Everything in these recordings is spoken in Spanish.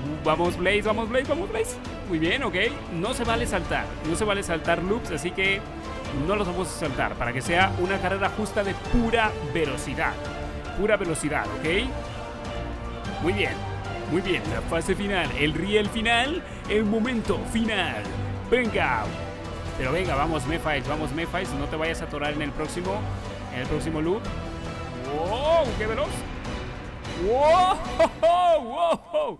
Vamos Blaze, vamos Blaze, vamos Blaze. Muy bien, ok. No se vale saltar, no se vale saltar loops, así que no los vamos a saltar para que sea una carrera justa de pura velocidad. Pura velocidad, ok. Muy bien, muy bien. La fase final, el riel final, el momento final. Venga. Pero venga, vamos Mephiles, no te vayas a atorar en el próximo loop. ¡Wow! ¡Qué veloz! ¡Wow! ¡Wow!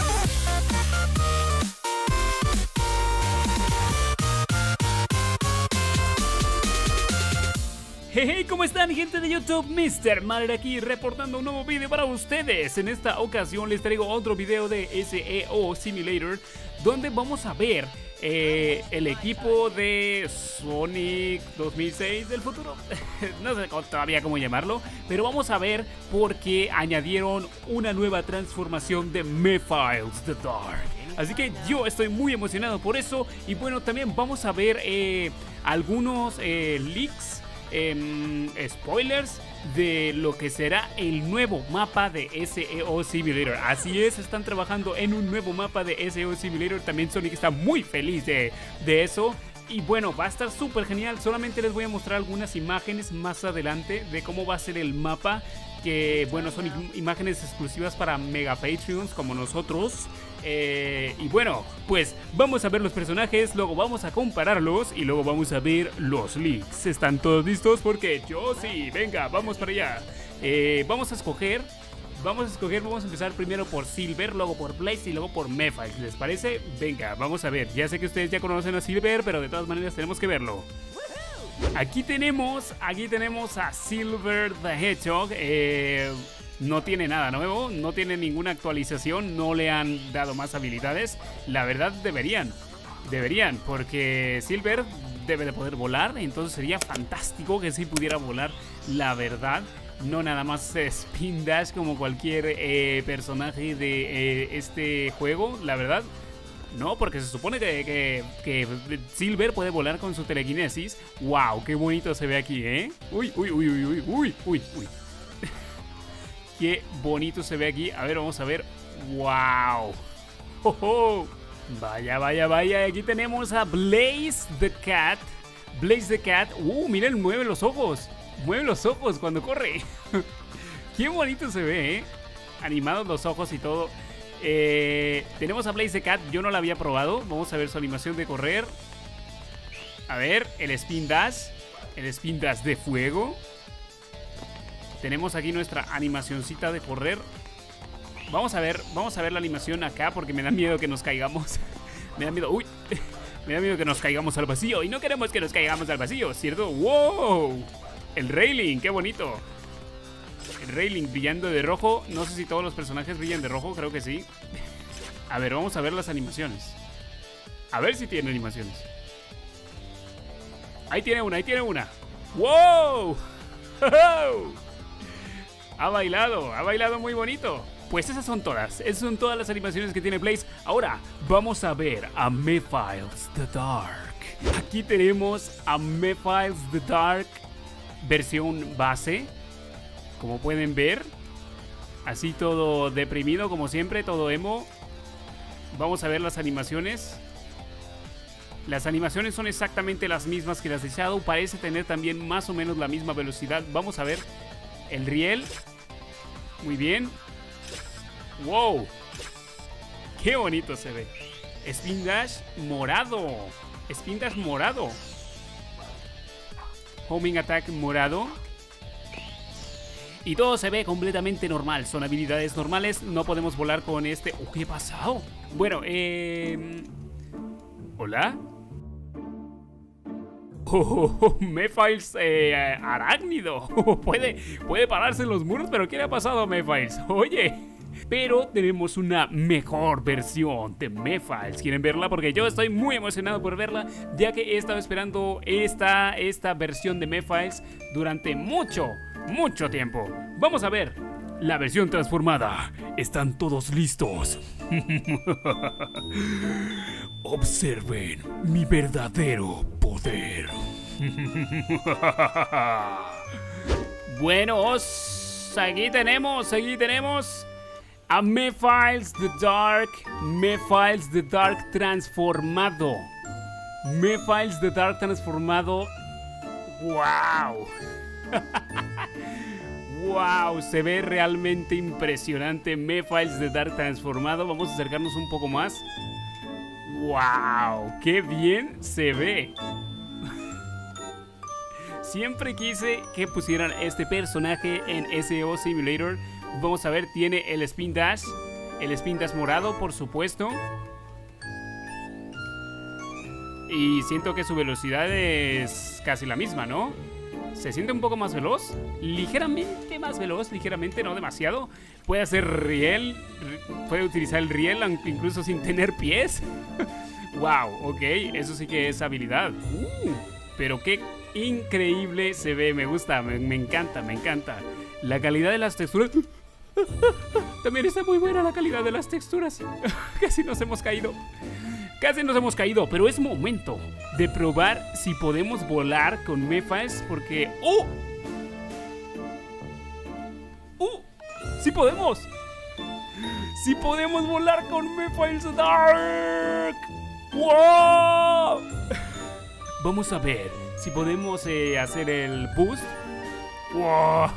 Hey, ¿cómo están, gente de YouTube? Mr. Maler aquí, reportando un nuevo video para ustedes. En esta ocasión les traigo otro video de SEO Simulator, donde vamos a ver el equipo de Sonic 2006 del futuro. No sé todavía cómo llamarlo, pero vamos a ver por qué añadieron una nueva transformación de Mephiles the Dark. Así que yo estoy muy emocionado por eso. Y bueno, también vamos a ver algunos leaks, spoilers de lo que será el nuevo mapa de SEO Simulator. Así es, están trabajando en un nuevo mapa de SEO Simulator. También Sonic está muy feliz de eso. Y bueno, va a estar súper genial. Solamente les voy a mostrar algunas imágenes más adelante de cómo va a ser el mapa. Que bueno, son imágenes exclusivas para Mega Patreons como nosotros. Y bueno, pues vamos a ver los personajes, luego vamos a compararlos y luego vamos a ver los leaks. ¿Están todos listos? Porque yo sí. Venga, vamos para allá. Vamos a escoger. Vamos a empezar primero por Silver, luego por Blaze y luego por Mephiles. ¿Les parece? Venga, vamos a ver. Ya sé que ustedes ya conocen a Silver, pero de todas maneras tenemos que verlo. Aquí tenemos a Silver the Hedgehog. No tiene nada nuevo, no tiene ninguna actualización, no le han dado más habilidades. La verdad deberían, porque Silver debe de poder volar, entonces sería fantástico que sí pudiera volar, la verdad. No nada más Spin Dash como cualquier personaje de este juego, la verdad. No, porque se supone que Silver puede volar con su telequinesis. ¡Wow! ¡Qué bonito se ve aquí, eh! ¡Uy! ¡Qué bonito se ve aquí! A ver, vamos a ver. ¡Wow! ¡Oh, oh! Vaya. Aquí tenemos a Blaze the Cat. Miren, mueve los ojos. Mueve los ojos cuando corre. ¡Qué bonito se ve, eh! Animados los ojos y todo. Tenemos a Blaze the Cat. Yo no la había probado. Vamos a ver su animación de correr. A ver, el Spin Dash. El Spin Dash de fuego. Tenemos aquí nuestra animacioncita de correr. Vamos a ver la animación acá porque me da miedo que nos caigamos. Me da miedo, me da miedo que nos caigamos al vacío. Y no queremos que nos caigamos al vacío, ¿cierto? ¡Wow! El railing, qué bonito. El railing brillando de rojo. No sé si todos los personajes brillan de rojo, creo que sí. A ver, vamos a ver las animaciones. A ver si tiene animaciones. Ahí tiene una. ¡Wow! Ha bailado muy bonito. Pues esas son todas las animaciones que tiene Blaze. Ahora vamos a ver a Mephiles the Dark. Aquí tenemos a Mephiles the Dark versión base, como pueden ver. Así todo deprimido como siempre, todo emo. Vamos a ver las animaciones. Las animaciones son exactamente las mismas que las de Shadow. Parece tener también más o menos la misma velocidad. Vamos a ver el riel. Muy bien. ¡Wow! ¡Qué bonito se ve! Spin Dash morado. Homing Attack morado. Y todo se ve completamente normal. Son habilidades normales. No podemos volar con este... Oh, ¿qué ha pasado? Bueno, ¿hola? Mephiles arácnido. Puede pararse en los muros, pero ¿qué le ha pasado a Mephiles? Oye, pero tenemos una mejor versión de Mephiles. ¿Quieren verla? Porque yo estoy muy emocionado por verla, ya que he estado esperando esta versión de Mephiles durante mucho tiempo. Vamos a ver la versión transformada. ¿Están todos listos? Observen mi verdadero poder. Bueno, aquí tenemos A Mephiles the Dark. Mephiles the Dark transformado. Mephiles the Dark transformado. ¡Wow! ¡Wow! Se ve realmente impresionante Mephiles the Dark transformado. Vamos a acercarnos un poco más. ¡Wow! ¡Qué bien se ve! Siempre quise que pusieran este personaje en SEO Simulator. Vamos a ver, tiene el Spin Dash. El Spin Dash morado, por supuesto. Y siento que su velocidad es casi la misma, ¿no? Se siente un poco más veloz. Ligeramente más veloz, ligeramente, no demasiado. Puede hacer riel. Puede utilizar el riel incluso sin tener pies. Wow, ok, eso sí que es habilidad. Pero qué increíble se ve, me gusta, me encanta, me encanta. La calidad de las texturas. También está muy buena la calidad de las texturas. Casi nos hemos caído. Casi nos hemos caído, pero es momento de probar si podemos volar con Mephiles porque... ¡Oh! ¡Oh! ¡Sí podemos! ¡Sí podemos volar con Mephiles Dark! ¡Wow! Vamos a ver si podemos hacer el boost. ¡Wow!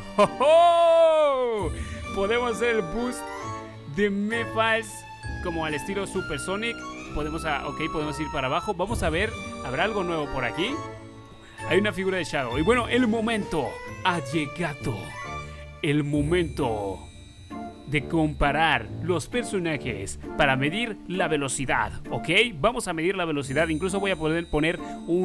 Podemos hacer el boost de Mephiles como al estilo Supersonic. Podemos ir para abajo. Vamos a ver, ¿habrá algo nuevo por aquí? Hay una figura de Shadow. Y bueno, el momento ha llegado. El momento de comparar los personajes para medir la velocidad, ¿ok? Vamos a medir la velocidad. Incluso voy a poder poner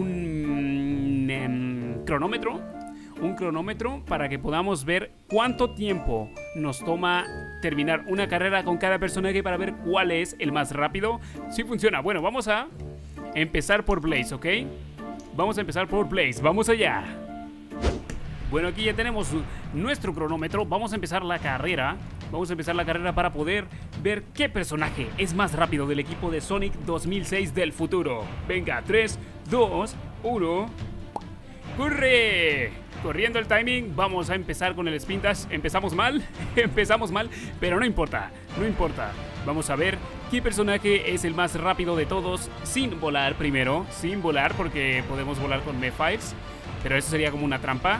un cronómetro. Un cronómetro para que podamos ver cuánto tiempo nos toma terminar una carrera con cada personaje para ver cuál es el más rápido. Sí funciona. Bueno, vamos a empezar por Blaze, ¿ok? Vamos a empezar por Blaze. Vamos allá. Bueno, aquí ya tenemos nuestro cronómetro. Vamos a empezar la carrera. Vamos a empezar la carrera para poder ver qué personaje es más rápido del equipo de Sonic 2006 del futuro. Venga, 3, 2, 1. ¡Corre! Corriendo el timing, vamos a empezar con el Spin Dash. Empezamos mal, pero no importa, no importa. Vamos a ver qué personaje es el más rápido de todos sin volar primero. Sin volar porque podemos volar con Mephiles, pero eso sería como una trampa.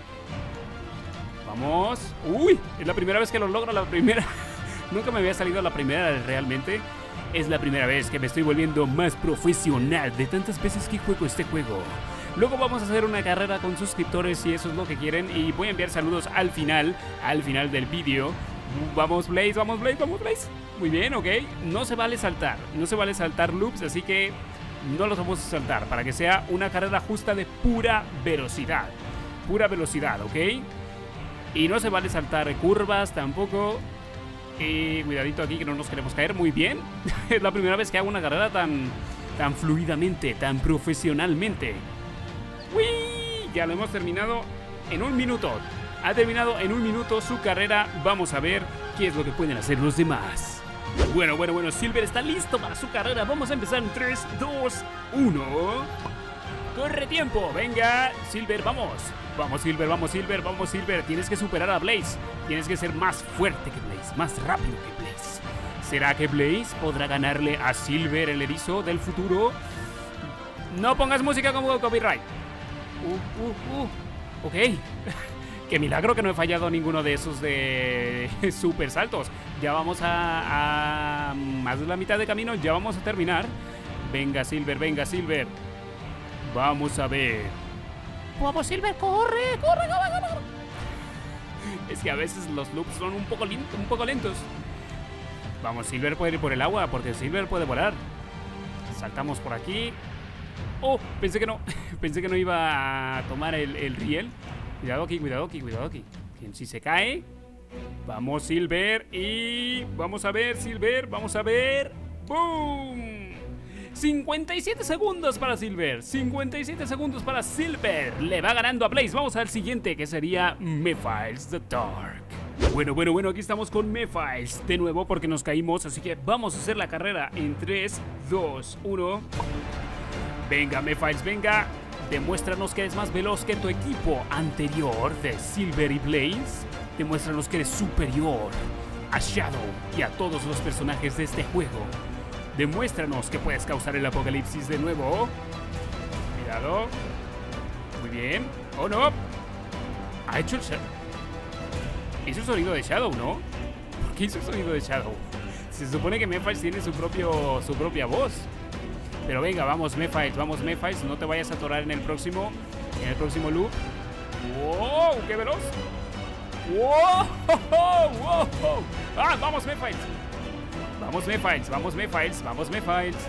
Vamos. ¡Uy! Es la primera vez que lo logro, la primera. Nunca me había salido la primera realmente. Es la primera vez que me estoy volviendo más profesional de tantas veces que juego este juego. Luego vamos a hacer una carrera con suscriptores si eso es lo que quieren. Y voy a enviar saludos al final del vídeo. Vamos Blaze, vamos Blaze, vamos Blaze. Muy bien, ok. No se vale saltar, no se vale saltar loops, así que no los vamos a saltar para que sea una carrera justa de pura velocidad. Pura velocidad, ok. Y no se vale saltar curvas tampoco. Cuidadito aquí que no nos queremos caer. Muy bien. Es la primera vez que hago una carrera tan fluidamente, tan profesionalmente. ¡Uy! Ya lo hemos terminado en un minuto. Ha terminado en un minuto su carrera. Vamos a ver qué es lo que pueden hacer los demás. Bueno, Silver está listo para su carrera. Vamos a empezar en 3, 2, 1. ¡Corre tiempo! Venga, Silver, vamos. Vamos, Silver, vamos, Silver, vamos, Silver. Tienes que superar a Blaze. Tienes que ser más fuerte que Blaze, más rápido que Blaze. ¿Será que Blaze podrá ganarle a Silver, el erizo del futuro? No pongas música como copyright. Ok. Qué milagro que no he fallado ninguno de esos de super saltos. Ya vamos a más de la mitad de camino. Ya vamos a terminar. Venga, Silver, venga, Silver. Vamos a ver. Vamos, Silver, corre, corre, corre, corre. Es que a veces los loops son un poco lentos. Vamos, Silver puede ir por el agua porque Silver puede volar. Saltamos por aquí. Oh, pensé que no. Pensé que no iba a tomar el riel. Cuidado aquí, cuidado aquí, cuidado aquí. Si se cae. Vamos, Silver. Y vamos a ver, Silver. Vamos a ver. ¡Boom! 57 segundos para Silver. 57 segundos para Silver. Le va ganando a Blaze. Vamos al siguiente, que sería Mephiles the Dark. Bueno, aquí estamos con Mephiles de nuevo porque nos caímos. Así que vamos a hacer la carrera en 3, 2, 1. Venga, Mephiles, venga. Demuéstranos que eres más veloz que tu equipo anterior de Silver y Blaze. Demuéstranos que eres superior. a Shadow y a todos los personajes de este juego. Demuéstranos que puedes causar el apocalipsis de nuevo. Cuidado. Muy bien. ¡Oh, no! Ha hecho el Shadow. Hizo el sonido de Shadow, ¿no? ¿Por qué hizo el sonido de Shadow? Se supone que Mephiles tiene su propia voz. Pero venga, vamos Mephiles, no te vayas a atorar en el próximo loop. ¡Wow! ¡Qué veloz! ¡Wow! ¡Wow! ¡Ah! ¡Vamos Mephiles! ¡Vamos Mephiles!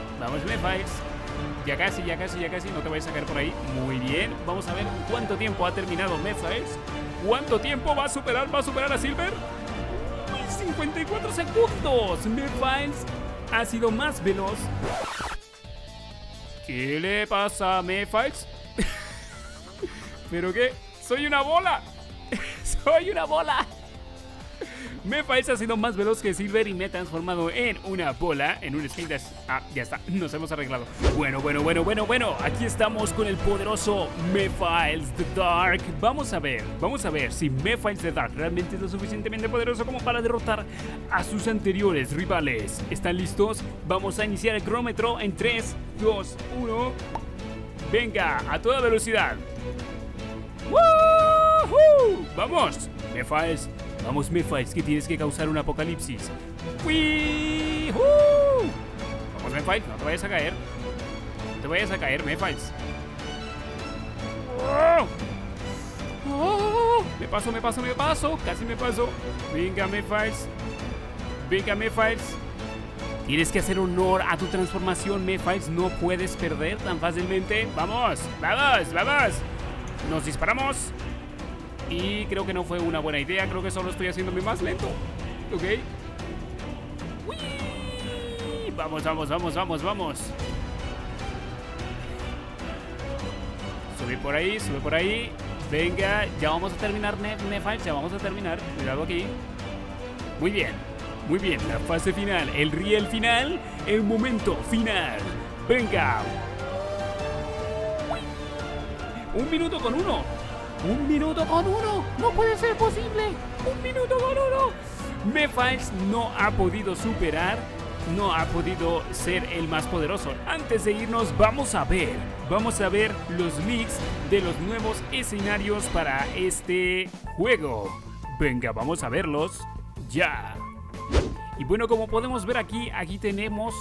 Ya casi, no te vayas a caer por ahí. Muy bien, vamos a ver cuánto tiempo ha terminado Mephiles. ¿Cuánto tiempo va a superar a Silver? 54 segundos. Mephiles ha sido más veloz. ¿Qué le pasa a Mephiles? ¿Pero qué? ¡Soy una bola! ¡Soy una bola! Mephiles ha sido más veloz que Silver y me he transformado en una bola, en un Spin Dash. Ah, ya está, nos hemos arreglado. Bueno, aquí estamos con el poderoso Mephiles the Dark. Vamos a ver si Mephiles the Dark realmente es lo suficientemente poderoso como para derrotar a sus anteriores rivales. ¿Están listos? Vamos a iniciar el cronómetro en 3, 2, 1. Venga, a toda velocidad. ¡Woohoo! ¡Vamos! Mephiles. Vamos, Mephiles, que tienes que causar un apocalipsis. ¡Wii-hoo! Vamos, Mephiles, no te vayas a caer. No te vayas a caer, Mephiles. ¡Oh! ¡Oh! Me paso. Casi me paso. Venga, Mephiles. Tienes que hacer honor a tu transformación, Mephiles. No puedes perder tan fácilmente. ¡Vamos! Nos disparamos. Y creo que no fue una buena idea. Creo que solo estoy haciéndome más lento. Ok. ¡Uy! Vamos. Sube por ahí. Venga, ya vamos a terminar, Mephiles. Ya vamos a terminar. Cuidado aquí. Muy bien. La fase final. El riel final. El momento final. Venga. ¡1 minuto con 1! ¡1 minuto con 1! ¡No puede ser posible! ¡1 minuto con 1! Mephiles no ha podido superar, no ha podido ser el más poderoso. Antes de irnos, vamos a ver los leaks de los nuevos escenarios para este juego. Venga, vamos a verlos ya. Y bueno, como podemos ver aquí tenemos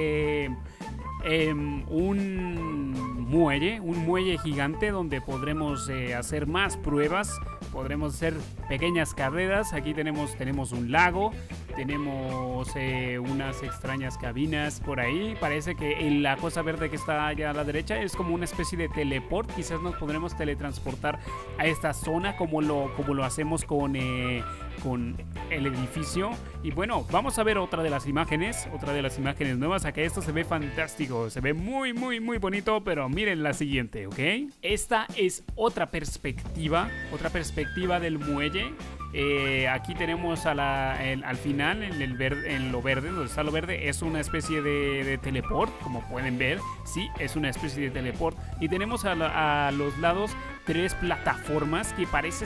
un muelle gigante donde podremos hacer más pruebas, podremos hacer pequeñas carreras. Aquí tenemos un lago, tenemos unas extrañas cabinas por ahí. Parece que la cosa verde que está allá a la derecha es como una especie de teleport. Quizás nos podremos teletransportar a esta zona como lo hacemos con el edificio. Y bueno, vamos a ver otra de las imágenes nuevas. Acá esto se ve fantástico, se ve muy bonito, pero miren la siguiente, ¿ok? Esta es otra perspectiva del muelle. Aquí tenemos al final, en lo verde, donde está lo verde, es una especie de teleport, como pueden ver. Sí, es una especie de teleport. Y tenemos a los lados 3 plataformas que parecen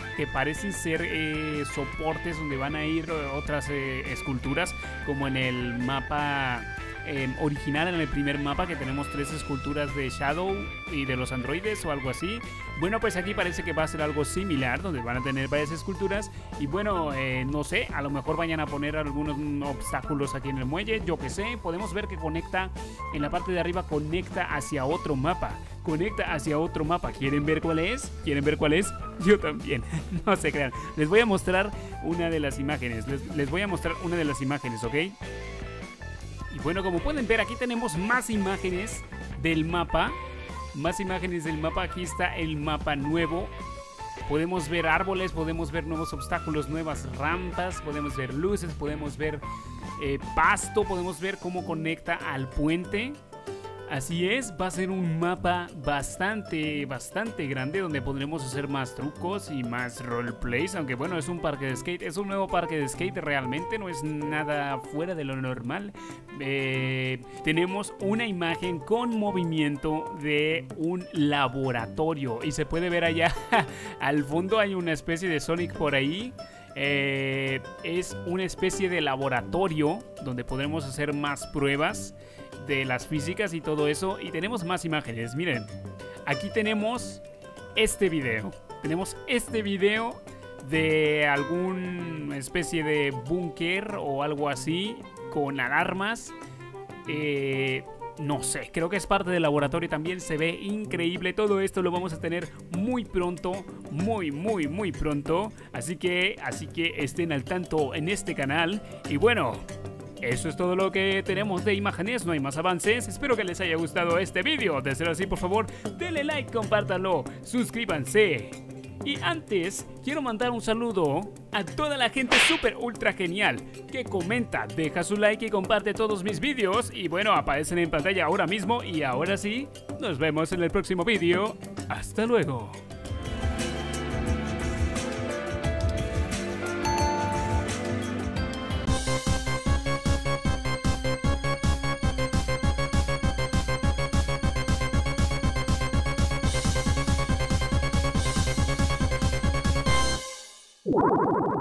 ser soportes donde van a ir otras esculturas, como en el mapa original, en el primer mapa, que tenemos 3 esculturas de Shadow y de los androides o algo así. Bueno, pues aquí parece que va a ser algo similar, donde van a tener varias esculturas. Y bueno, no sé, a lo mejor vayan a poner algunos obstáculos aquí en el muelle, yo que sé. Podemos ver que conecta, en la parte de arriba conecta hacia otro mapa. ¿Quieren ver cuál es? Yo también. No se crean. Les voy a mostrar una de las imágenes. ¿Ok? Y bueno, como pueden ver, aquí tenemos más imágenes del mapa. Aquí está el mapa nuevo. Podemos ver árboles, podemos ver nuevos obstáculos, nuevas rampas, podemos ver luces, podemos ver pasto, podemos ver cómo conecta al puente. Así es, va a ser un mapa bastante grande, donde podremos hacer más trucos y más roleplays. Aunque bueno, es un parque de skate, es un nuevo parque de skate, realmente no es nada fuera de lo normal. Tenemos una imagen con movimiento de un laboratorio y se puede ver allá al fondo hay una especie de Sonic por ahí. Es una especie de laboratorio donde podremos hacer más pruebas de las físicas y todo eso. Y tenemos más imágenes. Miren, aquí tenemos este video. Tenemos este video de alguna especie de búnker o algo así con alarmas. No sé, creo que es parte del laboratorio también. Se ve increíble. Todo esto lo vamos a tener muy pronto. Muy pronto. Así que estén al tanto en este canal. Y bueno, eso es todo lo que tenemos de imágenes. No hay más avances. Espero que les haya gustado este vídeo. De ser así, por favor, denle like, compártanlo, suscríbanse. Y antes, quiero mandar un saludo a toda la gente súper ultra genial que comenta, deja su like y comparte todos mis vídeos. Y bueno, aparecen en pantalla ahora mismo. Y ahora sí, nos vemos en el próximo vídeo. Hasta luego. What?